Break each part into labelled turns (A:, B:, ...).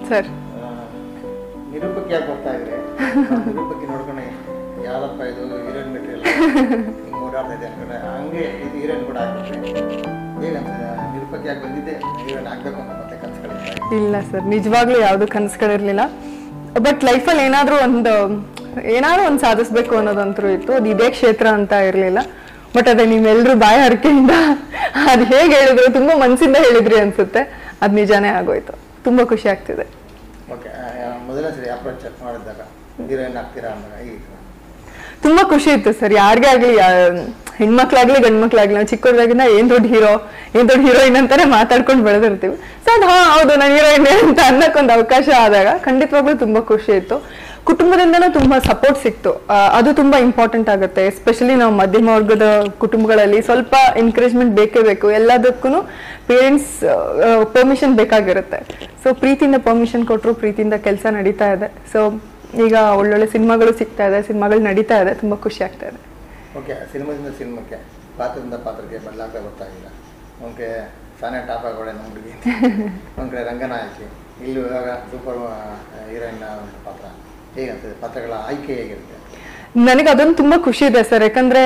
A: Sir
B: ನಿರೂಪಕ್ಕೆ ಯಾಕೆ ಬರ್ತಾ ಇದ್ರೆ ನಿರೂಪಕ್ಕೆ ನೋಡ್ಕೊಂಡು ಯಾವ್ದಪ್ಪ ಇದು ಹೀರೋಯಿನ್ ಮೆಟೀರಿಯಲ್ ಹಿಂಗೆ ಓಡಾಡ್ತಾ ಇದೆ ಅನ್ಕೊಂಡೆ ಹಂಗೆ ಇದು ಹೀರೋಯಿನ್ ಕೂಡ ಆಗ್ಬಿಟ್ರೆ ಹೇಗಂತ ನಿರೂಪಕ್ಕೆ ಯಾಕೆ ಬಂದಿದ್ದೆ ಹೀರೋಯಿನ್ ಆಗಬೇಕು ಅಂತ ಮತ್ತೆ ಕನಸುಗಳಿಲ್ಲ?
A: ಇಲ್ಲ ಸರ್, ನಿಜವಾಗ್ಲೂ ಯಾವುದು ಕನಸುಗಳಿರಲಿಲ್ಲ. ಬಟ್ ಲೈಫಲ್ಲಿ ಏನಾದರೂ ಒಂದು ಸಾಧಿಸ್ಬೇಕು ಅನ್ನೋದಂತರೂ ಇತ್ತು. ಅದು ಇದೇ ಕ್ಷೇತ್ರ ಅಂತ ಇರಲಿಲ್ಲ. ಬಟ್ ಅದೇ ನೀವೆಲ್ಲರೂ ಬಾಯಿ ಹರಕೆಯಿಂದ ಅದು ಹೇಗೆ ಹೇಳಿದ್ರು, ತುಂಬ ಮನಸ್ಸಿಂದ ಹೇಳಿದ್ರಿ ಅನ್ಸುತ್ತೆ, ಅದು ನಿಜಾನೇ ಆಗೋಯ್ತು. ತುಂಬ ಖುಷಿ ಆಗ್ತಿದೆ.
B: ಓಕೆ, ಮೊದಲನೇ ಸರಿ ಅಪ್ರೋಚ್ ಮಾಡಿದಾಗ ಹೀರೋಯಿನ್ ಆಗ್ತೀರಾ ಅಂದಾಗ ಈಗ
A: ತುಂಬ ಖುಷಿ ಇತ್ತು ಸರ್. ಯಾರಿಗೇ ಆಗಲಿ, ಹೆಣ್ಮಕ್ಳಾಗ್ಲಿ ಗಂಡು ಮಕ್ಳಾಗ್ಲಿ, ನಾವು ಚಿಕ್ಕವ್ರದಾಗಿಂದ ಏನ್ ದೊಡ್ಡ ಹೀರೋಯಿನ್ ಅಂತಾನೆ ಮಾತಾಡ್ಕೊಂಡು ಬೆಳೆದಿರ್ತೀವಿ. ಸೊ ಅದು ಹೌದು ನಾನು ಹೀರೋಯಿನ್ ಅಂತ ಅನ್ನಕ್ಕೊಂದು ಅವಕಾಶ ಆದಾಗ ಖಂಡಿತವಾಗ್ಲೂ ತುಂಬಾ ಖುಷಿ ಇತ್ತು. ಕುಟುಂಬದಿಂದನೂ ತುಂಬಾ ಸಪೋರ್ಟ್ ಸಿಕ್ತು. ಅದು ತುಂಬಾ ಇಂಪಾರ್ಟೆಂಟ್ ಆಗುತ್ತೆ. ಎಸ್ಪೆಷಲಿ ನಾವು ಮಧ್ಯಮ ವರ್ಗದ ಕುಟುಂಬಗಳಲ್ಲಿ ಸ್ವಲ್ಪ ಎನ್ಕರೇಜ್ಮೆಂಟ್ ಬೇಕೇ ಬೇಕು. ಎಲ್ಲದಕ್ಕೂ ಪೇರೆಂಟ್ಸ್ ಪರ್ಮಿಷನ್ ಬೇಕಾಗಿರುತ್ತೆ. ಸೊ ಪ್ರೀತಿಯಿಂದ ಪರ್ಮಿಷನ್ ಕೊಟ್ಟರು, ಪ್ರೀತಿಯಿಂದ ಕೆಲಸ ನಡೀತಾ ಇದೆ. ಸೊ ಈಗ ಒಳ್ಳೊಳ್ಳೆ ಸಿನಿಮಾಗಳು ಸಿಗ್ತಾ ಇದೆ, ಸಿನಿಮಾಗಳು ನಡೀತಾ ಇದೆ, ತುಂಬಾ ಖುಷಿ ಆಗ್ತಾ ಇದೆ.
B: ಓಕೆ, ಸಿನಿಮಾದಿಂದ ಸಿನಿಮಾಕ್ಕೆ, ಪಾತ್ರದಿಂದ ಪಾತ್ರಕ್ಕೆ ಬದಲಾಗ್ತಾ ಗೊತ್ತಾಗಿಲ್ಲ. ಓಕೆ, ಸಾನೆ ಟಾಪ್ ಆಗೋಳೆ ನಮ್ಮ ಹುಡುಗಿ, ಒಂದು ಕಡೆ ರಂಗನಾಯಕಿ, ಇಲ್ಲಿ ಇವಾಗ ಸೂಪರ್ ಹೀರೋಯಿನ್ ಪಾತ್ರ, ಹೇಗಂತದೆ ಪಾತ್ರಗಳ ಆಯ್ಕೆ ಹೇಗಿರುತ್ತೆ?
A: ನನಗೆ ಅದೊಂದು ತುಂಬಾ ಖುಷಿ ಇದೆ ಸರ್. ಯಾಕಂದ್ರೆ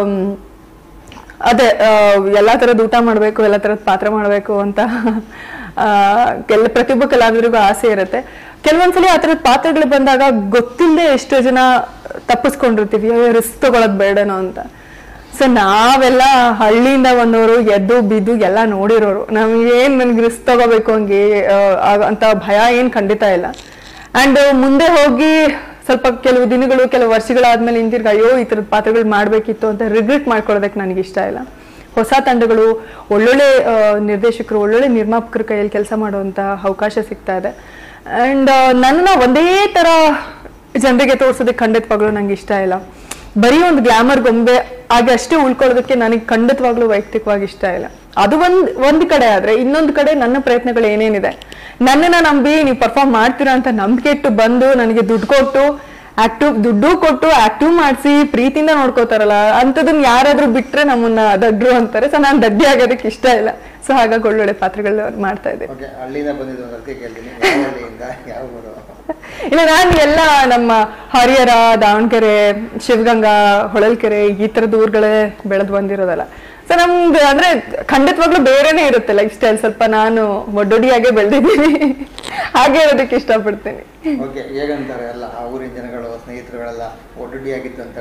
A: ಅದೇ ಎಲ್ಲಾ ತರದ್ ಊಟ ಮಾಡ್ಬೇಕು, ಎಲ್ಲಾ ತರದ್ ಪಾತ್ರ ಮಾಡ್ಬೇಕು ಅಂತ ಪ್ರತಿಯೊಬ್ಬ ಕಲಾವಿದರಿಗೂ ಆಸೆ ಇರುತ್ತೆ. ಕೆಲವೊಂದ್ಸಲಿ ಆ ತರದ ಪಾತ್ರಗಳು ಬಂದಾಗ ಗೊತ್ತಿಲ್ಲದೆ ಎಷ್ಟೋ ಜನ ತಪ್ಪಿಸ್ಕೊಂಡಿರ್ತೀವಿ, ರಿಸ್ಕ್ ತಗೊಳಕ್ ಬೇಡನೋ ಅಂತ. ಸೊ ನಾವೆಲ್ಲ ಹಳ್ಳಿಯಿಂದ ಬಂದವರು, ಎದ್ದು ಬಿದ್ದು ಎಲ್ಲ ನೋಡಿರೋರು, ನನ್ಗೆ ರಿಸ್ಕ್ ತಗೋಬೇಕು ಹಂಗೆ ಅಂತ ಭಯ ಏನ್ ಖಂಡಿತ ಇಲ್ಲ. ಅಂಡ್ ಮುಂದೆ ಹೋಗಿ ಸ್ವಲ್ಪ ಕೆಲವು ದಿನಗಳು, ಕೆಲವು ವರ್ಷಗಳಾದ್ಮೇಲೆ ಹಿಂದಿರ್ಗ ಅಯ್ಯೋ ಈ ತರದ ಪಾತ್ರಗಳು ಮಾಡ್ಬೇಕಿತ್ತು ಅಂತ ರಿಗ್ರೆಟ್ ಮಾಡ್ಕೊಳ್ಳೋದಕ್ಕೆ ನನಗೆ ಇಷ್ಟ ಇಲ್ಲ. ಹೊಸ ತಂಡಗಳು, ಒಳ್ಳೊಳ್ಳೆ ನಿರ್ದೇಶಕರು, ಒಳ್ಳೊಳ್ಳೆ ನಿರ್ಮಾಪಕರ ಕೈಯಲ್ಲಿ ಕೆಲಸ ಮಾಡುವಂತ ಅವಕಾಶ ಸಿಗ್ತಾ ಇದೆ. ಅಂಡ್ ನನ್ನ ಒಂದೇ ತರ ಜನರಿಗೆ ತೋರ್ಸೋದಕ್ಕೆ ಖಂಡಿತವಾಗ್ಲೂ ನಂಗೆ ಇಷ್ಟ ಇಲ್ಲ. ಬರೀ ಒಂದು ಗ್ಲಾಮರ್ ಗೊಂಬೆ ಹಾಗೆ ಅಷ್ಟೇ ಉಳ್ಕೊಳ್ಳೋದಕ್ಕೆ ನನಗೆ ಖಂಡಿತವಾಗ್ಲೂ ವೈಯಕ್ತಿಕವಾಗಿ ಇಷ್ಟ ಇಲ್ಲ. ಅದು ಒಂದ್ ಕಡೆ ಆದ್ರೆ, ಇನ್ನೊಂದು ಕಡೆ ನನ್ನ ಪ್ರಯತ್ನಗಳು ಏನೇನಿದೆ, ನನ್ನನ್ನ ನಂಬಿ ನೀವು ಪರ್ಫಾರ್ಮ್ ಮಾಡ್ತೀರಾ ಅಂತ ನಂಬಿಕೆ ಇಟ್ಟು ಬಂದು ನನಗೆ ದುಡ್ಡು ಕೊಟ್ಟು ಆಕ್ಟಿವ್ ಮಾಡಿಸಿ ಪ್ರೀತಿಯಿಂದ ನೋಡ್ಕೋತಾರಲ್ಲ, ಅಂತದನ್ನ ಯಾರಾದ್ರೂ ಬಿಟ್ರೆ ನಮ್ಮನ್ನ ದಡ್ರು ಅಂತಾರೆ. ಸೊ ನಾನು ದಡ್ಡಿ ಆಗೋದಕ್ಕೆ ಇಷ್ಟ ಇಲ್ಲ. ಸೊ ಹಾಗಾಗಿ ಒಳ್ಳೊಳ್ಳೆ ಪಾತ್ರಗಳು ಮಾಡ್ತಾ ಇದ್ದೆ. ಇಲ್ಲ, ನಾನು ಎಲ್ಲ ನಮ್ಮ ಹರಿಹರ, ದಾವಣಗೆರೆ, ಶಿವಗಂಗಾ, ಹೊಳಲ್ಕೆರೆ ಈ ತರದ ಊರುಗಳೇ ಬೆಳೆದು ಬಂದಿರೋದಲ್ಲ. ಸೊ ನಮ್ದು ಅಂದ್ರೆ ಖಂಡಿತವಾಗ್ಲೂ ಬೇರೆನೆ ಇರುತ್ತೆ ಲೈಫ್ ಸ್ಟೈಲ್. ಸ್ವಲ್ಪ ನಾನು ಒಡ್ಡೊಡಿಯಾಗೆ ಬೆಳೆದಿದ್ದೀನಿ, ಹಾಗೆ ಇರೋದಕ್ಕೆ ಇಷ್ಟಪಡ್ತೀನಿ.
B: ಹೇಗಂತಾರೆ ಎಲ್ಲ ಆ ಊರಿನ ಜನಗಳು, ಸ್ನೇಹಿತರುಗಳೆಲ್ಲ ಒಡ್ಡೊಡಿಯಾಗಿತ್ತು ಅಂತ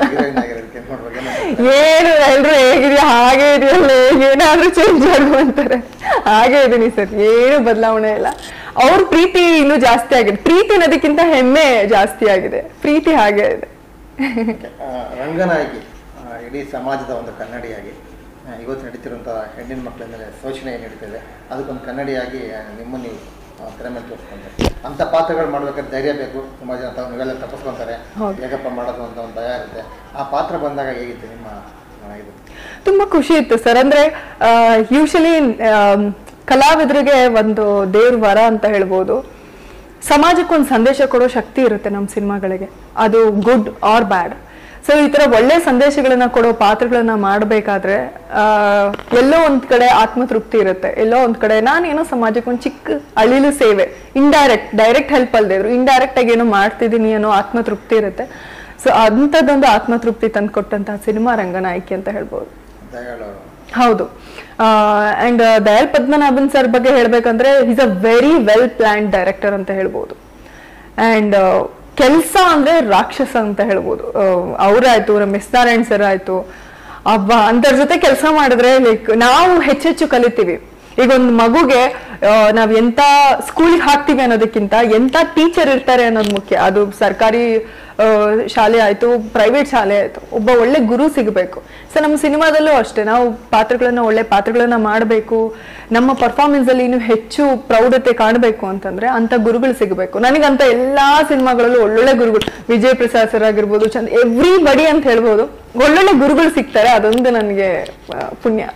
A: ಏನು ಎಲ್ರು ಹೇಗಿದೆಯಾ ಹಾಗೆ ಇದೆಯಲ್ಲ, ಏನಾದ್ರೂ ಚೇಂಜ್ ಆಗುವಂತಾರೆ. ಹಾಗೆ ಇದೀನಿ ಸರ್, ಏನು ಬದಲಾವಣೆ ಇಲ್ಲ. ಅವ್ರ ಪ್ರೀತಿ ಇನ್ನೂ ಜಾಸ್ತಿ ಆಗಿದೆ. ಪ್ರೀತಿ ಅನ್ನೋದಕ್ಕಿಂತ ಹೆಮ್ಮೆ ಜಾಸ್ತಿ ಆಗಿದೆ. ಪ್ರೀತಿ ಹಾಗೆ ಇದೆ.
B: ರಂಗನಾಯಕಿ ಇಡೀ ಸಮಾಜದ ಒಂದು ಕನ್ನಡಿಯಾಗಿ ಇವತ್ತು ನಡೀತಿರುವಂತಹ ಹೆಣ್ಣಿನ ಮಕ್ಕಳಿಂದಲೇ ಶೋಷಣೆ ನಡೀತಿದೆ, ಅದಕ್ಕೊಂದು ಕನ್ನಡಿಯಾಗಿ ನಿಮ್ಮನ್ನು ನೀವು ತೆರೆ ಮೇಲೆ ತೋರಿಸ್ಕೊಂಡ್ರೆ ಅಂಥ ಪಾತ್ರಗಳು ಮಾಡ್ಬೇಕಾದ್ರೆ ಧೈರ್ಯ ಬೇಕು. ತುಂಬ ಜನ ನೀವೆಲ್ಲ ತಪ್ಪಿಸ್ಕೊಂತಾರೆ, ಹೇಗಪ್ಪ ಮಾಡೋದು ಅಂತ ಒಂದು ಭಯ ಇರುತ್ತೆ. ಆ ಪಾತ್ರ ಬಂದಾಗ ಹೇಗಿತ್ತು ನಿಮ್ಮ ಇದು?
A: ತುಂಬಾ ಖುಷಿ ಇತ್ತು ಸರ್. ಅಂದ್ರೆ ಯೂಶಲಿ ಕಲಾವಿದರಿಗೆ ಒಂದು ದೇವ್ರ ವರ ಅಂತ ಹೇಳ್ಬೋದು. ಸಮಾಜಕ್ಕೊಂದು ಸಂದೇಶ ಕೊಡೋ ಶಕ್ತಿ ಇರುತ್ತೆ ನಮ್ಮ ಸಿನಿಮಾಗಳಿಗೆ, ಅದು ಗುಡ್ ಆರ್ ಬ್ಯಾಡ್. ಸೊ ಈ ತರ ಒಳ್ಳೆ ಸಂದೇಶಗಳನ್ನ ಕೊಡೋ ಪಾತ್ರಗಳನ್ನ ಮಾಡಬೇಕಾದ್ರೆ ಎಲ್ಲೋ ಒಂದ್ ಕಡೆ ಆತ್ಮತೃಪ್ತಿ ಇರುತ್ತೆ, ಎಲ್ಲೋ ಒಂದ್ ಕಡೆ ನಾನೇನೋ ಸಮಾಜಕ್ಕೆ ಒಂದು ಚಿಕ್ಕ ಅಳಿಲು ಸೇವೆ, ಡೈರೆಕ್ಟ್ ಹೆಲ್ಪ್ ಅಲ್ದೇ ಇದ್ರು ಇಂಡೈರೆಕ್ಟ್ ಆಗಿ ಏನೋ ಮಾಡ್ತಿದ್ದೀನಿ ಅನ್ನೋ ಆತ್ಮತೃಪ್ತಿ ಇರುತ್ತೆ. ಸೊ ಅಂಥದ್ದೊಂದು ಆತ್ಮತೃಪ್ತಿ ತಂದ್ಕೊಟ್ಟಂತಹ ಸಿನಿಮಾ ರಂಗನಾಯಕಿ ಅಂತ ಹೇಳ್ಬೋದು. ಹೌದು. ಅಂಡ್ ದಯಾಳ್ ಪದ್ಮನಾಭನ್ ಸರ್ ಬಗ್ಗೆ ಹೇಳ್ಬೇಕಂದ್ರೆ is a very well planned director ಅಂತ ಹೇಳ್ಬೋದು. ಅಂಡ್ ಕೆಲಸ ಅಂದ್ರೆ ರಾಕ್ಷಸ ಅಂತ ಹೇಳ್ಬೋದು. ಅವರಾಯ್ತು, ರಮೇಶ್ ನಾರಾಯಣ್ ಸರ್ ಆಯ್ತು, ಅಂತರ ಜೊತೆ ಕೆಲಸ ಮಾಡಿದ್ರೆ ಲೈಕ್ ನಾವು ಹೆಚ್ಚೆಚ್ಚು ಕಲಿತೀವಿ. ಈಗ ಒಂದು ಮಗುಗೆ ನಾವ್ ಎಂತ ಸ್ಕೂಲಿಗೆ ಹಾಕ್ತಿವಿ ಅನ್ನೋದಕ್ಕಿಂತ ಎಂತ ಟೀಚರ್ ಇರ್ತಾರೆ ಅನ್ನೋದು ಮುಖ್ಯ. ಅದು ಸರ್ಕಾರಿ ಶಾಲೆ ಆಯ್ತು, ಪ್ರೈವೇಟ್ ಶಾಲೆ ಆಯ್ತು, ಒಬ್ಬ ಒಳ್ಳೆ ಗುರು ಸಿಗಬೇಕು. ಸೊ ನಮ್ಮ ಸಿನಿಮಾದಲ್ಲೂ ಅಷ್ಟೇ, ನಾವು ಒಳ್ಳೆ ಪಾತ್ರಗಳನ್ನ ಮಾಡಬೇಕು, ನಮ್ಮ ಪರ್ಫಾರ್ಮೆನ್ಸ್ ಅಲ್ಲಿ ಇನ್ನು ಹೆಚ್ಚು ಪ್ರೌಢತೆ ಕಾಣಬೇಕು ಅಂತಂದ್ರೆ ಅಂತ ಗುರುಗಳು ಸಿಗಬೇಕು. ನನಗಂತ ಎಲ್ಲಾ ಸಿನಿಮಾಗಳಲ್ಲೂ ಒಳ್ಳೊಳ್ಳೆ ಗುರುಗಳು, ವಿಜಯ್ ಪ್ರಸಾದ್ ಸರ್ ಆಗಿರ್ಬೋದು, ಎವ್ರಿ ಬಡಿ ಅಂತ ಹೇಳ್ಬೋದು, ಒಳ್ಳೊಳ್ಳೆ ಗುರುಗಳು ಸಿಗ್ತಾರೆ. ಅದೊಂದು ನನಗೆ ಪುಣ್ಯ.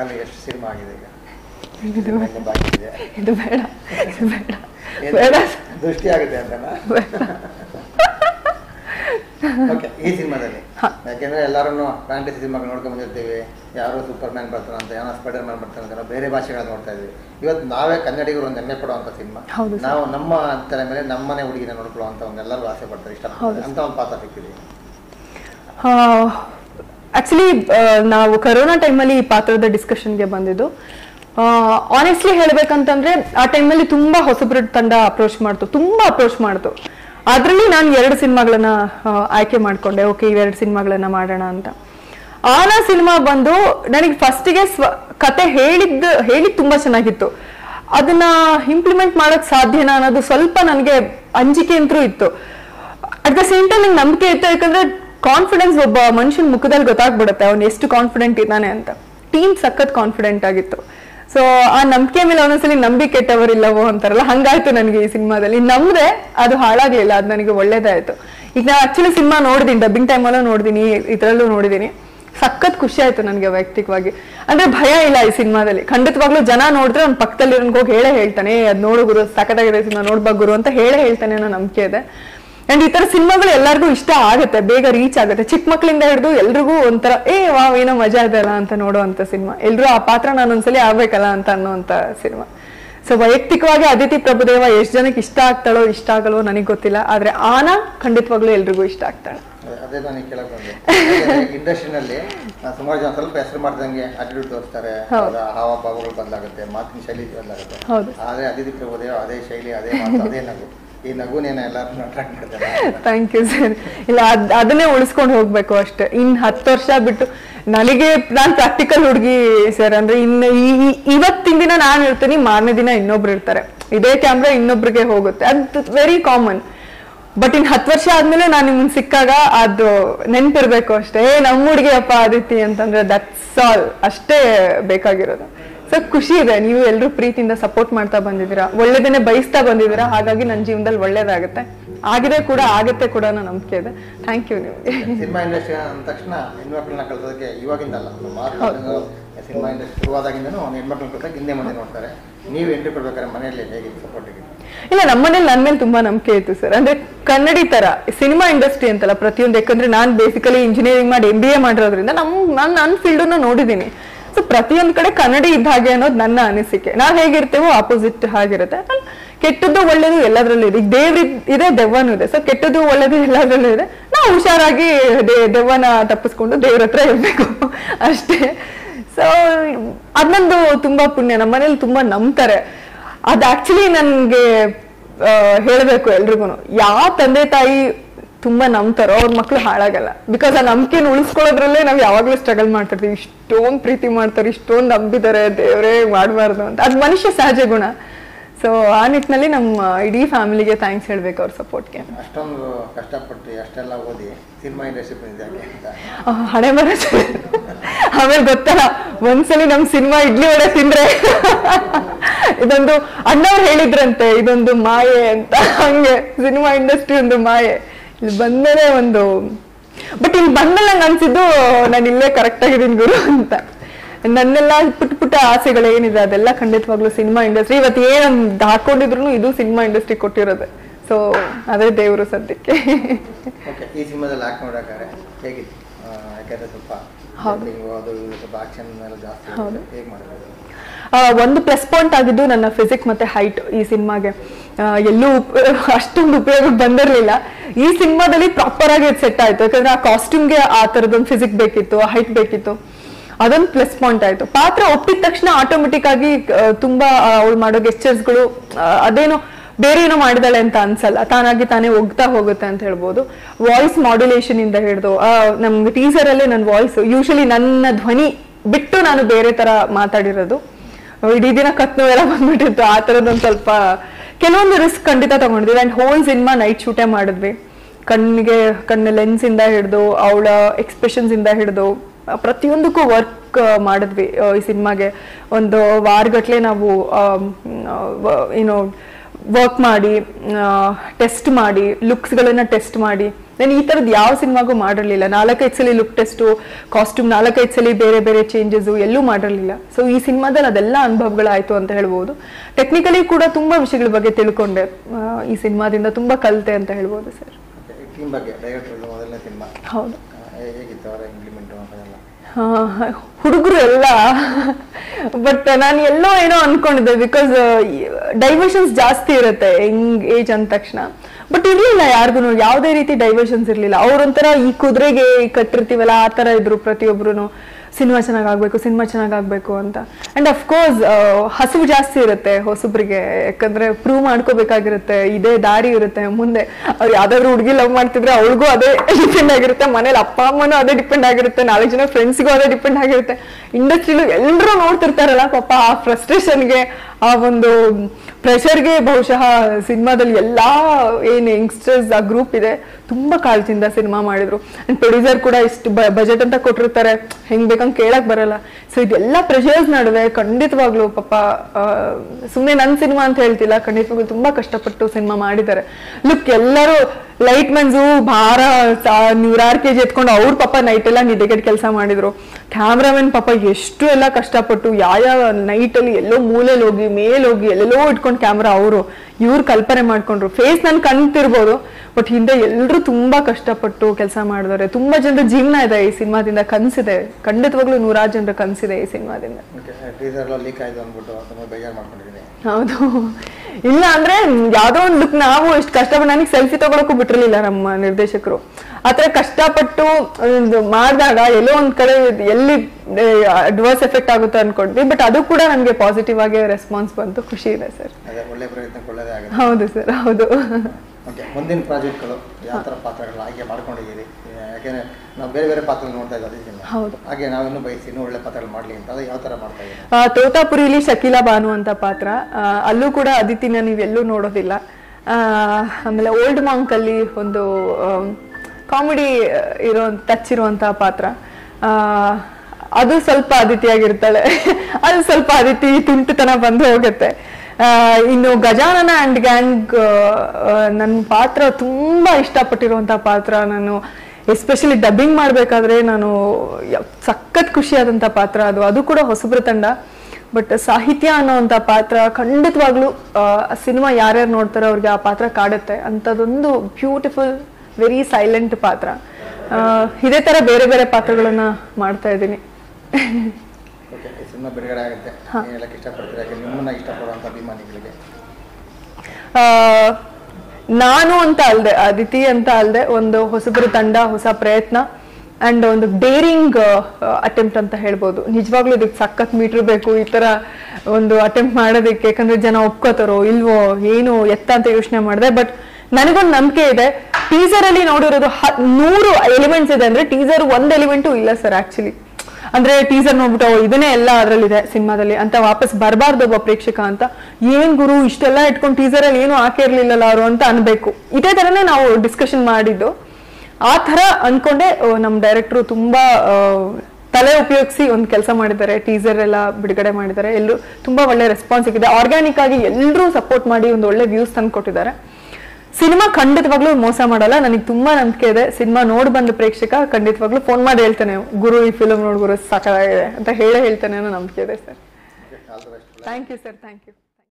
A: ಇದು ಬೇಡ, ಬೇಡ, ಬೇಡ.
B: ಓಕೆ, ಈ ಸಿನಿಮಾದಲ್ಲಿ ಯಾಕೆಂದ್ರೆ ಎಲ್ಲರೂ ಫ್ಯಾಂಟಸಿ ಸಿನಿಮಾಗಳು ನೋಡ್ಕೊಂಡ್ ಬಂದಿರ್ತೀವಿ, ಯಾರೋ ಸೂಪರ್ ಮ್ಯಾನ್ ಬರ್ತಾರಂತ, ಏನೋ ಸ್ಪೈಡರ್ ಮ್ಯಾನ್ ಬರ್ತಾರಂತ, ಬೇರೆ ಭಾಷೆಗಳನ್ನ ನೋಡ್ತಾ ಇದ್ವಿ. ಇವತ್ತು ನಾವೇ ಕನ್ನಡಿಗರು ಒಂದು ಹೆಮ್ಮೆ ಪಡುವಂಥ ಸಿನಿಮಾ, ನಾವು ನಮ್ಮ ತಲೆ ಮೇಲೆ ನಮ್ಮನೆ ಹುಡುಗಿನ ನೋಡ್ಕೊಳ್ಳುವಂಥ ಒಂದು ಎಲ್ಲರೂ ಆಸೆ ಪಡ್ತಾರೆ, ಇಷ್ಟಪಡ್ತಾರೆ ಅಂತ ಒಂದು ಪಾತ್ರ ಸಿಕ್ಕಿದೆ.
A: ಆಕ್ಚುಲಿ ನಾವು ಕರೋನಾ ಟೈಮಲ್ಲಿ ಈ ಪಾತ್ರದ ಡಿಸ್ಕಷನ್ಗೆ ಬಂದಿದ್ದು. ಆನೆಸ್ಟ್ಲಿ ಹೇಳ್ಬೇಕಂತಂದ್ರೆ ಆ ಟೈಮಲ್ಲಿ ತುಂಬಾ ಹೊಸಬ್ರ ತಂಡ ತುಂಬಾ ಅಪ್ರೋಚ್ ಮಾಡ್ತು. ಅದ್ರಲ್ಲಿ ನಾನು 2 ಸಿನಿಮಾಗಳನ್ನ ಆಯ್ಕೆ ಮಾಡ್ಕೊಂಡೆ. ಓಕೆ, ಇವೆರಡು ಸಿನಿಮಾಗಳನ್ನ ಮಾಡೋಣ ಅಂತ. ಆನಾ ಸಿನಿಮಾ ಬಂದು ನನಗೆ ಫಸ್ಟಿಗೆ ಕತೆ ಹೇಳಿದ್ ತುಂಬಾ ಚೆನ್ನಾಗಿತ್ತು. ಅದನ್ನ ಇಂಪ್ಲಿಮೆಂಟ್ ಮಾಡಕ್ ಸಾಧ್ಯನಾ ಅನ್ನೋದು ಸ್ವಲ್ಪ ನನಗೆ ಅಂಜಿಕೆ ಅಂತೂ ಇತ್ತು. ಅಟ್ ದ ಸೇಮ್ ಟೈಮ್ ನಂಗೆ ನಂಬಿಕೆ ಇತ್ತು, ಯಾಕಂದ್ರೆ ಕಾನ್ಫಿಡೆನ್ಸ್ ಒಬ್ಬ ಮನುಷ್ಯನ ಮುಖದಲ್ಲಿ ಗೊತ್ತಾಗ್ಬಿಡುತ್ತೆ ಅವ್ನು ಎಷ್ಟು ಕಾನ್ಫಿಡೆಂಟ್ ಇದ್ದಾನೆ ಅಂತ. ಟೀಮ್ ಸಖತ್ ಕಾನ್ಫಿಡೆಂಟ್ ಆಗಿತ್ತು. ಸೊ ಆ ನಂಬಿಕೆ ಮೇಲೆ ಒಂದೊಂದ್ಸಲಿ ನಂಬಿಕೆ ಕೆಟ್ಟವರಿಲ್ಲವೋ ಅಂತಾರಲ್ಲ, ಹಂಗಾಯ್ತು ನನಗೆ ಈ ಸಿನಿಮಾದಲ್ಲಿ. ನಮ್ದೆ ಅದು ಹಾಳಾಗ್ಲಿಲ್ಲ, ಅದು ನನಗೆ ಒಳ್ಳೇದಾಯ್ತು. ಈಗ ನಾ ಆಕ್ಚುಲಿ ಸಿನಿಮಾ ನೋಡಿದೀನಿ, ಡಬ್ಬಿಂಗ್ ಟೈಮಲ್ಲೂ ನೋಡಿದೀನಿ, ಇದ್ರಲ್ಲೂ ನೋಡಿದೀನಿ. ಸಖತ್ ಖುಷಿ ಆಯ್ತು ನನಗೆ ವೈಯಕ್ತಿಕವಾಗಿ. ಅಂದ್ರೆ ಭಯ ಇಲ್ಲ ಈ ಸಿನಿಮಾದಲ್ಲಿ. ಖಂಡಿತವಾಗ್ಲೂ ಜನ ನೋಡಿದ್ರೆ ಅವ್ನ ಪಕ್ಕದಲ್ಲಿ ಹೋಗಿ ಹೇಳ್ತಾನೆ, ಅದ್ ನೋಡು ಗುರು, ಸಖತ್ತಾಗಿದೆ ಸಿನಿಮಾ, ನೋಡ್ಬಾ ಗುರು ಅಂತ ಹೇಳ್ತಾನೆ ಅನ್ನೋ ನಂಬಿಕೆ ಇದೆ. ಅಂಡ್ ಈ ತರ ಸಿನಿಮಾಗಳು ಎಲ್ಲರಿಗೂ ಇಷ್ಟ ಆಗುತ್ತೆ, ಬೇಗ ರೀಚ್ ಆಗುತ್ತೆ. ಚಿಕ್ಕ ಮಕ್ಳಿಂದ ಹಿಡಿದು ಎಲ್ರಿಗೂ ಒಂಥರ ವಾವ್ ಏನೋ ಮಜಾ ಇದೆಲ್ಲ ಅಂತ ನೋಡುವಂತ ಸಿನಿಮಾ. ಎಲ್ರು ಆ ಪಾತ್ರ ನಾನೊಂದ್ಸಲಿ ಆಗ್ಬೇಕಲ್ಲ ಅಂತ ಅನ್ನೋಂತ ಸಿನಿಮಾ. ಸೊ ವೈಯಕ್ತಿಕವಾಗಿ ಅದಿತಿ ಪ್ರಭುದೇವ ಎಷ್ಟು ಜನಕ್ಕೆ ಇಷ್ಟ ಆಗ್ತಾಳೋ ಇಷ್ಟ ಆಗಲ್ವೋ ನನಗೆ ಗೊತ್ತಿಲ್ಲ, ಆದ್ರೆ ಆನಾ ಖಂಡಿತವಾಗ್ಲೂ ಎಲ್ರಿಗೂ ಇಷ್ಟ ಆಗ್ತಾಳೆ.
B: ಅದೇ ನಾನು ಕೇಳಕ್ ಬಂದೆ. ಇಂಡಸ್ಟ್ರಿನಲ್ಲಿ ಸುಮಾರು ಜನ ಸ್ವಲ್ಪ ಹೆಸರು ಮಾಡ್ದಂಗೆ ಅಟಿಟ್ಯೂಡ್ ತೋರಿಸ್ತಾರೆ, ಹಾವ ಭಾವಗಳು ಬದಲಾಗುತ್ತೆ, ಮಾತಿನ ಶೈಲಿ ಬದಲಾಗುತ್ತೆ. ಆದ್ರೆ ಅದಿತಿ ಪ್ರಭುದೇವ ಅದೇ ಶೈಲಿ, ಅದೇ ಮಾತು, ಅದೇ ನಗು. ಈ ನಗುನೇನ ಎಲ್ಲರೂ ಅಟ್ರಾಕ್ಟ್ ಮಾಡ್ತಾರೆ. Thank
A: you sir. ಇಲ್ಲ, ಅದನ್ನೇ ಉಳಿಸ್ಕೊಂಡು ಹೋಗ್ಬೇಕು ಅಷ್ಟೇ. 10 ವರ್ಷ ಬಿಟ್ಟು ನಾನು ಪ್ರಾಕ್ಟಿಕಲ್ ಹುಡುಗಿ ಸರ್. ಅಂದ್ರೆ ಇವತ್ತಿನ ದಿನ ನಾನು ಇರ್ತೀನಿ, ಮಾರನೇ ದಿನ ಇನ್ನೊಬ್ರು ಇರ್ತಾರೆ. ಇದೇ ಕ್ಯಾಮ್ರಾ ಇನ್ನೊಬ್ರಿಗೆ ಹೋಗುತ್ತೆ, ಅದು ವೆರಿ ಕಾಮನ್. ಬಟ್ 10 ವರ್ಷ ಆದ್ಮೇಲೆ ನಾನು ನಿಮ್ಮನ್ನ ಸಿಕ್ಕಾಗ ಅದು ನೆನ್ಪಿರ್ಬೇಕು ಅಷ್ಟೇ. ನಮ್ಮ ಹುಡುಗಿ ಅಪ್ಪ ಆದಿತಿ ಅಂತಂದ್ರೆ ದಟ್ಸ್ ಆಲ್, ಅಷ್ಟೇ ಬೇಕಾಗಿರೋದು. ಸೊ ಖುಷಿ ಇದೆ, ನೀವು ಎಲ್ಲರೂ ಪ್ರೀತಿಯಿಂದ ಸಪೋರ್ಟ್ ಮಾಡ್ತಾ ಬಂದಿದ್ದೀರಾ, ಒಳ್ಳೇದನ್ನೇ ಬಯಸ್ತಾ ಬಂದಿದ್ದೀರಾ. ಹಾಗಾಗಿ ನನ್ನ ಜೀವನದಲ್ಲಿ ಒಳ್ಳೇದಾಗುತ್ತೆ, ಆಗಿದೆ ಕೂಡ, ಆಗುತ್ತೆ ಕೂಡ ಅನ್ನೋ ನಂಬಿಕೆ ಇದೆ. Thank you. ನಿಮಗೆ
B: ಸಿನಿಮಾ ಇಂಡಸ್ಟ್ರಿ ಅಂದ ತಕ್ಷಣ ಹೆಣ್ಮಕ್ಳನ್ನ ಕಳ್ಸೋದಕ್ಕೆ ಇವಾಗಿಂದಲ್ಲ, ಸಿನಿಮಾ ಇಂಡಸ್ಟ್ರಿ ಶುರುವಾದಾಗಿಂದನೂ ಹೆಣ್ಮಕ್ಳನ್ನ ಕಳ್ಸೋಕೆ ಹಿಂದೆ ಮುಂದೆ ನೋಡ್ತಾರೆ. ನೀವು ಎಂಟ್ರಿ ಕೊಡ್ಬೇಕಾದ್ರೆ ಮನೆಯಲ್ಲಿ ಹೇಗೆ ಸಪೋರ್ಟ್ ಇದೆ?
A: ಇಲ್ಲ, ನಮ್ಮನೇಲಿ ನನ್ನ ಮೇಲೆ ತುಂಬಾ ನಂಬಿಕೆ ಇತ್ತು ಸರ್. ಅಂದ್ರೆ ಕನ್ನಡಿ ತರ ಸಿನಿಮಾ ಇಂಡಸ್ಟ್ರಿ ಅಂತಲ್ಲ ಪ್ರತಿಯೊಂದು. ಯಾಕಂದ್ರೆ ನಾನು ಬೇಸಿಕಲಿ ಇಂಜಿನಿಯರಿಂಗ್ ಮಾಡಿ MBA ಮಾಡಿರೋದ್ರಿಂದ ನನ್ನ ಫೀಲ್ಡ್ ನೋಡಿದೀನಿ. ಸೊ ಪ್ರತಿಯೊಂದ್ ಕಡೆ ಕನ್ನಡಿ ಇದ್ದ ಹಾಗೆ ಅನ್ನೋದು ನನ್ನ ಅನಿಸಿಕೆ. ನಾವ್ ಹೇಗಿರ್ತೇವೋ ಆಪೋಸಿಟ್ ಹಾಗಿರುತ್ತೆ. ಕೆಟ್ಟದ್ದು ಒಳ್ಳೇದು ಎಲ್ಲದ್ರಲ್ಲೂ ಇದೆ. ಈಗ ದೇವ್ರ ಇದೆ, ದೆವ್ವನೂ ಇದೆ. ಸೊ ಕೆಟ್ಟದ್ದು ಒಳ್ಳೇದು ಎಲ್ಲದ್ರಲ್ಲೂ ಇದೆ. ನಾವು ಹುಷಾರಾಗಿ ದೆವ್ವನ ತಪ್ಪಿಸ್ಕೊಂಡು ದೇವ್ರ ಹತ್ರ ಇರ್ಬೇಕು ಅಷ್ಟೇ. ಸೊ ಅದೊಂದು ತುಂಬಾ ಪುಣ್ಯ. ನಮ್ಮ ಮನೇಲಿ ತುಂಬಾ ನಂಬ್ತಾರೆ. ಅದು ಆಕ್ಚುಲಿ ನನ್ಗೆ ಹೇಳ್ಬೇಕು ಎಲ್ರಿಗೂ, ಯಾವ ತಂದೆ ತಾಯಿ ತುಂಬಾ ನಂಬ್ತಾರೋ ಅವ್ರ ಮಕ್ಳು ಹಾಳಾಗಲ್ಲ. ಬಿಕಾಸ್ ಆ ನಂಬಿಕೆನ ಉಳಿಸ್ಕೊಳ್ಳೋದ್ರಲ್ಲೇ ನಾವ್ ಯಾವಾಗ್ಲೂ ಸ್ಟ್ರಗಲ್ ಮಾಡ್ತಿರ್ತೀವಿ. ಇಷ್ಟೊಂದು ಪ್ರೀತಿ ಮಾಡ್ತಾರೆ, ಇಷ್ಟೊಂದು ನಂಬಿದ್ದಾರೆ, ದೇವರೇ ಮಾಡಬಾರ್ದು ಅಂತ. ಅದು ಮನುಷ್ಯ ಸಹಜ ಗುಣ. ಸೊ ಆ ನಿಟ್ಟಿನಲ್ಲಿ ನಮ್ಮ ಇಡೀ ಫ್ಯಾಮಿಲಿಗೆ ಥ್ಯಾಂಕ್ಸ್ ಹೇಳ್ಬೇಕು ಅವ್ರ ಸಪೋರ್ಟ್ಗೆ.
B: ಅಷ್ಟೊಂದು ಕಷ್ಟಪಟ್ಟು ಅಷ್ಟೆಲ್ಲ ಓದಿ ಸಿನಿಮಾ ಇಂಡಸ್ಟ್ರಿ ಬಂದಿದ್ದಾಗೆ
A: ಹಣೆ ಬರ. ಆಮೇಲೆ ಗೊತ್ತಲ್ಲ, ಒಂದ್ಸಲಿ ನಮ್ ಸಿನಿಮಾ ಇಡ್ಲಿ ವಡೆ ತಿಂದ್ರೆ ಇದೊಂದು ಅಣ್ಣವ್ರು ಹೇಳಿದ್ರಂತೆ, ಇದೊಂದು ಮಾಯೆ ಅಂತ. ಹಂಗೆ ಸಿನಿಮಾ ಇಂಡಸ್ಟ್ರಿ ಒಂದು ಮಾಯೆ. ಇಲ್ಲಿ ಬಂದರೆ ಒಂದು, ಬಟ್ ಇಲ್ಲಿ ಬಂದ್ಮೇಲೆ ನಂಗೆ ಅನ್ಸಿದ್ದು ನಾನು ಇಲ್ಲೇ ಕರೆಕ್ಟ್ ಆಗಿದ್ದೀನಿ ಗುರು ಅಂತ. ನನ್ನೆಲ್ಲ ಪುಟ್ಟ ಆಸೆಗಳು ಏನಿದೆ ಅದೆಲ್ಲ ಖಂಡಿತವಾಗ್ಲೂ ಸಿನಿಮಾ ಇಂಡಸ್ಟ್ರಿ ಇವತ್ತು ಏನ್ ಹಾಕೊಂಡಿದ್ರು ಇದು ಸಿನಿಮಾ ಇಂಡಸ್ಟ್ರಿ ಕೊಟ್ಟಿರೋದೆ. ಸೊ ಅದೇ ದೇವರು ಸದ್ಯಕ್ಕೆ.
B: ಈ ಸಿನಿಮಾದಲ್ಲಿ ಆಕ್ಟ್ ಮಾಡೋಕೆ ಹೇಗಿತ್ತು? ಯಾಕಂದ್ರೆ ಸ್ವಲ್ಪ
A: ಒಂದು ಪ್ಲಸ್ ಪಾಯಿಂಟ್ ಆಗಿದ್ದು ನನ್ನ ಫಿಸಿಕ್ಸ್ ಮತ್ತೆ ಹೈಟ್. ಈ ಸಿನಿಮಾಗೆ ಎಲ್ಲೂ ಅಷ್ಟೊಂದು ಉಪಯೋಗಕ್ಕೆ ಬಂದಿರಲಿಲ್ಲ. ಈ ಸಿನಿಮಾದಲ್ಲಿ ಪ್ರಾಪರ್ ಆಗಿ ಸೆಟ್ ಆಯ್ತು. ಯಾಕಂದ್ರೆ ಆ ಕಾಸ್ಟ್ಯೂಮ್ಗೆ ಆ ತರದೊಂದು ಫಿಸಿಕ್ಸ್ ಬೇಕಿತ್ತು, ಹೈಟ್ ಬೇಕಿತ್ತು. ಅದೊಂದು ಪ್ಲಸ್ ಪಾಯಿಂಟ್ ಆಯ್ತು. ಪಾತ್ರ ಒಪ್ಪಿದ ತಕ್ಷಣ ಆಟೋಮೆಟಿಕ್ ಆಗಿ ತುಂಬಾ ಅವಳು ಮಾಡೋ ಗೆಸ್ಚರ್ಸ್ಗಳು ಅದೇನೋ ಬೇರೆ ಏನೋ ಮಾಡಿದಾಳೆ ಅಂತ ಅನ್ಸಲ್ಲ, ತಾನಾಗಿ ತಾನೇ ಒಗ್ತಾ ಹೋಗುತ್ತೆ ಅಂತ ಹೇಳ್ಬೋದು. ವಾಯ್ಸ್ ಮಾಡ್ಯುಲೇಷನ್ ಇಂದ ಹಿಡಿದು ನಮ್ಗೆ ಟೀಸರ್ ಅಲ್ಲೇ ನನ್ನ ವಾಯ್ಸ್ ಯೂಶಲಿ ನನ್ನ ಧ್ವನಿ ಬಿಟ್ಟು ನಾನು ಬೇರೆ ತರ ಮಾತಾಡಿರೋದು. ಇಡೀ ದಿನ ಕತ್ನೋ ಎಲ್ಲ ಬಂದ್ಬಿಟ್ಟಿತ್ತು. ಆ ತರದೊಂದು ಸ್ವಲ್ಪ ಕೆಲವೊಂದು ರಿಸ್ಕ್ ಖಂಡಿತ ತಗೊಂಡಿದ್ವಿ. ಅಂಡ್ ಹೋಲ್ ಸಿನಿಮಾ ನೈಟ್ ಶೂಟೇ ಮಾಡಿದ್ವಿ. ಕಣ್ಣ ಲೆನ್ಸ್ ಇಂದ ಹಿಡಿದು ಅವಳ ಎಕ್ಸ್ಪ್ರೆಷನ್ಸ್ ಇಂದ ಹಿಡಿದು ಪ್ರತಿಯೊಂದಕ್ಕೂ ವರ್ಕ್ ಮಾಡಿದ್ವಿ. ಈ ಸಿನಿಮಾಗೆ ಒಂದು ವಾರಗಟ್ಲೆ ನಾವು ಏನೋ ವರ್ಕ್ ಮಾಡಿ, ಟೆಸ್ಟ್ ಮಾಡಿ, ಲುಕ್ಸ್ಗಳನ್ನ ಟೆಸ್ಟ್ ಮಾಡಿ. ನಾನು ಈ ಥರದ್ದು ಯಾವ ಸಿನಿಮಾಗೂ ಮಾಡಿರಲಿಲ್ಲ. 4-5 ಸಲ ಲುಕ್ ಟೆಸ್ಟು, ಕಾಸ್ಟ್ಯೂಮ್ 4-5 ಸಲ ಬೇರೆ ಬೇರೆ ಚೇಂಜಸ್ಸು ಎಲ್ಲೂ ಮಾಡಿರಲಿಲ್ಲ. ಸೊ ಈ ಸಿನಿಮಾದಲ್ಲಿ ಅದೆಲ್ಲ ಅನುಭವಗಳಾಯಿತು ಅಂತ ಹೇಳ್ಬೋದು. ಟೆಕ್ನಿಕಲಿ ಕೂಡ ತುಂಬ ವಿಷಯಗಳ ಬಗ್ಗೆ ತಿಳ್ಕೊಂಡೆ. ಈ ಸಿನಿಮಾದಿಂದ ತುಂಬ ಕಲಿತೆ ಅಂತ ಹೇಳ್ಬೋದು ಸರ್.
B: ಟೀಮ್ ಬಗ್ಗೆ ಡೈರೆಕ್ಟರ್ ಮೊದಲನೇ ಸಿನಿಮಾ.
A: ಹೌದು.
B: ಹೇಗಿತ್ತು ಅವರ ಇಂಪ್ಲಿಮೆಂಟು ಅದೆಲ್ಲ?
A: ಹುಡುಗರು ಎಲ್ಲ ಬಟ್ ನಾನು ಎಲ್ಲೋ ಏನೋ ಅನ್ಕೊಂಡಿದ್ದೆ, ಬಿಕಾಸ್ ಡೈವರ್ಷನ್ಸ್ ಜಾಸ್ತಿ ಇರುತ್ತೆ ಯಂಗ್ ಏಜ್ ಅಂದ ತಕ್ಷಣ. ಬಟ್ ಇರ್ಲಿಲ್ಲ ಯಾರಿಗೂ ಯಾವುದೇ ರೀತಿ ಡೈವರ್ಷನ್ಸ್ ಇರ್ಲಿಲ್ಲ. ಅವ್ರೊಂಥರ ಈ ಕುದುರೆಗೆ ಕಟ್ಟಿರ್ತೀವಲ್ಲ ಆ ತರ ಇದ್ರು ಪ್ರತಿಯೊಬ್ರು. ಸಿನಿಮಾ ಚೆನ್ನಾಗಾಗ್ಬೇಕು ಅಂತ. ಅಂಡ್ ಅಫ್ಕೋರ್ಸ್ ಹಸಿವು ಜಾಸ್ತಿ ಇರುತ್ತೆ ಹೊಸಬ್ರಿಗೆ, ಯಾಕಂದ್ರೆ ಪ್ರೂವ್ ಮಾಡ್ಕೋಬೇಕಾಗಿರುತ್ತೆ, ಇದೇ ದಾರಿ ಇರುತ್ತೆ ಮುಂದೆ. ಅವ್ರು ಯಾವ್ದಾದ್ರು ಹುಡುಗಿ ಲವ್ ಮಾಡ್ತಿದ್ರೆ ಅವಳಿಗೂ ಅದೇ ಡಿಪೆಂಡ್ ಆಗಿರುತ್ತೆ, ಮನೇಲಿ ಅಪ್ಪ ಅಮ್ಮನೂ ಅದೇ ಡಿಪೆಂಡ್ ಆಗಿರುತ್ತೆ, 4 ಜನ ಫ್ರೆಂಡ್ಸ್ಗೂ ಅದೇ ಡಿಪೆಂಡ್ ಆಗಿರುತ್ತೆ. ಇಂಡಸ್ಟ್ರಿಲೂ ಎಲ್ಲರೂ ನೋಡ್ತಿರ್ತಾರಲ್ಲ ಪಾಪ, ಆ ಫ್ರಸ್ಟ್ರೇಷನ್ಗೆ, ಆ ಒಂದು ಪ್ರೆಷರ್ಗೆ ಬಹುಶಃ ಸಿನಿಮಾದಲ್ಲಿ ಎಲ್ಲಾ ಏನ್ ಯಂಗ್ಸ್ಟರ್ಸ್ ಆ ಗ್ರೂಪ್ ಇದೆ ತುಂಬಾ ಕಾಳಜಿಯಿಂದ ಸಿನಿಮಾ ಮಾಡಿದ್ರು. ಅಂಡ್ ಪ್ರೊಡ್ಯೂಸರ್ ಕೂಡ ಇಷ್ಟು ಬಜೆಟ್ ಅಂತ ಕೊಟ್ಟಿರ್ತಾರೆ, ಹೆಂಗ್ ಬೇಕಂಗ್ ಕೇಳಕ್ ಬರಲ್ಲ. ಸೊ ಇದೆಲ್ಲ ಪ್ರೆಷರ್ಸ್ ನಡುವೆ ಖಂಡಿತವಾಗ್ಲು ಪಾಪ ಸುಮ್ನೆ ನನ್ ಸಿನಿಮಾ ಅಂತ ಹೇಳ್ತಿಲ್ಲ, ಖಂಡಿತವಾಗ್ಲು ತುಂಬಾ ಕಷ್ಟಪಟ್ಟು ಸಿನಿಮಾ ಮಾಡಿದ್ದಾರೆ. ಲುಕ್, ಎಲ್ಲರೂ ಲೈಟ್ ಮೆನ್ಸು ಭಾರ 100 kg ಎತ್ಕೊಂಡು ಅವ್ರ ಪಾಪ ನೈಟ್ ಎಲ್ಲ ನಿದ್ದೆಗೆಟ್ಟು ಕೆಲಸ ಮಾಡಿದ್ರು. ಕ್ಯಾಮ್ರಾಮನ್ ಪಾಪ ಎಷ್ಟು ಎಲ್ಲ ಕಷ್ಟಪಟ್ಟು ಯಾವ ನೈಟ್ ಅಲ್ಲಿ ಎಲ್ಲೋ ಮೂಲೆಯಲ್ಲಿ ಹೋಗಿ ಮೇಲೋಗಿ ಎಲ್ಲೆಲ್ಲೋ ಇಟ್ಕೊಂಡು ಕ್ಯಾಮ್ರಾ ಇವ್ರು ಕಲ್ಪನೆ ಮಾಡ್ಕೊಂಡ್ರು. ಫೇಸ್ ನನ್ ಕಾಣ್ತಿರ್ಬೋದು, ಬಟ್ ಹಿಂದೆ ಎಲ್ರು ತುಂಬಾ ಕಷ್ಟಪಟ್ಟು ಕೆಲಸ ಮಾಡಿದವ್ರೆ. ತುಂಬಾ ಜನರ ಜೀವನ ಇದೆ ಈ ಸಿನಿಮಾದಿಂದ, ಕನ್ಸಿದೆ, ಖಂಡಿತವಾಗ್ಲೂ 100 ಜನರ ಕನ್ಸಿದೆ ಈ ಸಿನಿಮಾದಿಂದ. ಹೌದು, ಇಲ್ಲ ಅಂದ್ರೆ ಯಾವ್ದೋ ಒಂದು ಲುಕ್ ನಾವು ಎಷ್ಟು ಕಷ್ಟಪಟ್ಟು, ನನಗೆ ಸೆಲ್ಫಿ ತಗೊಳಕ್ಕೂ ಬಿಟ್ಟಿರ್ಲಿಲ್ಲ ನಮ್ಮ ನಿರ್ದೇಶಕರು. ಆತರ ಕಷ್ಟಪಟ್ಟು ಮಾಡಿದಾಗ ಎಲ್ಲೋ ಒಂದ್ ಕಡೆ ಎಲ್ಲಿ ಅಡ್ವರ್ಸ್ ಎಫೆಕ್ಟ್ ಆಗುತ್ತೆ ಅನ್ಕೊಂಡ್ವಿ, ಬಟ್ ಅದು ಕೂಡ ನನ್ಗೆ ಪಾಸಿಟಿವ್ ಆಗಿ ರೆಸ್ಪಾನ್ಸ್ ಬಂತು. ಖುಷಿ ಇದೆ ಸರ್. ಹೌದು ಸರ್, ಹೌದು.
B: ಮುಂದಿನ ಪ್ರಾಜೆಕ್ಟ್ಗಳು ಯಾವ ತರ ಪಾತ್ರಗಳು ಆಯ್ಕೆ ಮಾಡ್ಕೊಂಡಿದ್ದೀರಿ? ಯಾಕೆಂದ್ರೆ ನಾವು ಬೇರೆ ಬೇರೆ ಪಾತ್ರ ನೋಡ್ತಾ ಇದ್ದೀವಿ, ಹಾಗೆ ನಾವಿನ್ನೂ ಬಯಸಿ ಇನ್ನೂ ಒಳ್ಳೆ ಪಾತ್ರಗಳು ಮಾಡ್ಲಿ ಅಂತ ಯಾವ ತರ ಮಾಡ್ತಾ ಇದ್ದೀವಿ?
A: ತೋತಾಪುರಿಲಿ ಶಕೀಲಾ ಬಾನು ಅಂತ ಪಾತ್ರ, ಅಲ್ಲೂ ಕೂಡ ಅದಿತಿನ ನೀವೆಲ್ಲೂ ನೋಡೋದಿಲ್ಲ. ಆಮೇಲೆ ಓಲ್ಡ್ ಮಾಂಕ್ ಅಲ್ಲಿ ಒಂದು ಕಾಮಿಡಿ ಟಚ್ ಇರುವಂತಹ ಪಾತ್ರ, ಅದು ಸ್ವಲ್ಪ ಅದಿತಿಯಾಗಿರ್ತಾಳೆ, ಅದು ಸ್ವಲ್ಪ ಅದಿತಿ ತುಂಟುತನ ಬಂದು ಹೋಗುತ್ತೆ. ಇನ್ನು ಗಜಾನನ ಅಂಡ್ ಗ್ಯಾಂಗ್ ನನ್ನ ಪಾತ್ರ ತುಂಬಾ ಇಷ್ಟಪಟ್ಟಿರುವಂತಹ ಪಾತ್ರ. ನಾನು ಎಸ್ಪೆಷಲಿ ಡಬ್ಬಿಂಗ್ ಮಾಡ್ಬೇಕಾದ್ರೆ ನಾನು ಸಖತ್ ಖುಷಿಯಾದಂತ ಪಾತ್ರ ಅದು ಕೂಡ ಹೊಸಬ್ರ ತಂಡ. ಬಟ್ ಸಾಹಿತ್ಯ ಅನ್ನೋಂಥ ಪಾತ್ರ ಖಂಡಿತವಾಗ್ಲೂ ಸಿನಿಮಾ ಯಾರ್ಯಾರು ನೋಡ್ತಾರೋ ಅವ್ರಿಗೆ ಆ ಪಾತ್ರ ಕಾಡುತ್ತೆ. ಅಂಥದ್ದೊಂದು ಬ್ಯೂಟಿಫುಲ್ ವೆರಿ ಸೈಲೆಂಟ್ ಪಾತ್ರ. ಇದೇ ತರ ಬೇರೆ ಬೇರೆ ಪಾತ್ರಗಳನ್ನ ಮಾಡ್ತಾ ಇದ್ದೀನಿ.
B: ಸಿನಿಮಾ ಬಿಡುಗಡೆ ಆಗುತ್ತೆ, ನಿಮ್ಮನ್ನ ಇಷ್ಟಪಡುವಂತ ಅಭಿಮಾನಿಗಳಿಗೆ
A: ನಾನು ಅಂತ ಅಲ್ದೆ, ಅದಿತಿ ಅಂತ ಅಲ್ದೆ, ಒಂದು ಹೊಸಬ್ರ ತಂಡ, ಹೊಸ ಪ್ರಯತ್ನ ಅಂಡ್ ಒಂದು ಡೇರಿಂಗ್ ಅಟೆಂಪ್ಟ್ ಅಂತ ಹೇಳ್ಬೋದು. ನಿಜವಾಗ್ಲೂ ಇದಕ್ಕೆ ಸಖತ್ ಮೀಟರ್ ಬೇಕು ಈ ತರ ಒಂದು ಅಟೆಂಪ್ಟ್ ಮಾಡೋದಕ್ಕೆ, ಯಾಕಂದ್ರೆ ಜನ ಒಪ್ಕೋತಾರೋ ಇಲ್ವೋ ಏನು ಎತ್ತ ಅಂತ ಯೋಚನೆ ಮಾಡಿದೆ. ಬಟ್ ನನಗೊಂದು ನಂಬಿಕೆ ಇದೆ. ಟೀಸರ್ ಅಲ್ಲಿ ನೋಡಿರೋದು 100 ಎಲಿಮೆಂಟ್ಸ್ ಇದೆ ಅಂದ್ರೆ ಟೀಸರ್ 1 ಎಲಿಮೆಂಟು ಇಲ್ಲ ಸರ್. ಆಕ್ಚುಲಿ ಅಂದ್ರೆ ಟೀಸರ್ ನೋಡ್ಬಿಟ್ಟು ಇದನ್ನೇ ಎಲ್ಲ ಅದ್ರಲ್ಲಿದೆ ಸಿನಿಮಾದಲ್ಲಿ ಅಂತ ವಾಪಸ್ ಬರಬಾರ್ದು ಒಬ್ಬ ಪ್ರೇಕ್ಷಕ ಅಂತ. ಏನ್ ಗುರು ಇಷ್ಟೆಲ್ಲ ಇಟ್ಕೊಂಡು ಟೀಸರ್ ಅಲ್ಲಿ ಏನು ಹಾಕೇ ಇರ್ಲಿಲ್ಲಲ್ಲ ಅವರು ಅಂತ ಅನ್ಬೇಕು. ಇದೇ ತರನೇ ನಾವು ಡಿಸ್ಕಷನ್ ಮಾಡಿದ್ದು. ಆ ತರ ಅನ್ಕೊಂಡೆ ನಮ್ ಡೈರೆಕ್ಟ್ರು ತುಂಬಾ ತಲೆ ಉಪಯೋಗಿಸಿ ಒಂದು ಕೆಲಸ ಮಾಡಿದ್ದಾರೆ. ಟೀಸರ್ ಎಲ್ಲ ಬಿಡುಗಡೆ ಮಾಡಿದ್ದಾರೆ. ಎಲ್ಲರೂ ತುಂಬಾ ಒಳ್ಳೆ ರೆಸ್ಪಾನ್ಸ್ ಸಿಕ್ಕಿದೆ. ಆರ್ಗ್ಯಾನಿಕ್ ಆಗಿ ಎಲ್ಲರೂ ಸಪೋರ್ಟ್ ಮಾಡಿ ಒಂದು ಒಳ್ಳೆ ವ್ಯೂಸ್ ತಂದು ಕೊಟ್ಟಿದ್ದಾರೆ. ಸಿನಿಮಾ ಖಂಡಿತವಾಗ್ಲೂ ಮೋಸ ಮಾಡಲ್ಲ. ನನಗೆ ತುಂಬಾ ನಂಬಿಕೆ ಇದೆ. ಸಿನಿಮಾ ನೋಡಿ ಬಂದ ಪ್ರೇಕ್ಷಕ ಖಂಡಿತವಾಗ್ಲೂ ಫೋನ್ ಮಾಡಿ ಹೇಳ್ತಾನೆ, ಗುರು ಈ ಫಿಲ್ಮ್ ನೋಡಿ ಗುರು ಸಾಕಾಗಿದೆ ಅಂತ ಹೇಳ್ತಾನೆ ಅನ್ನೋ ನಂಬಿಕೆ ಇದೆ sir. Thank you sir, thank you.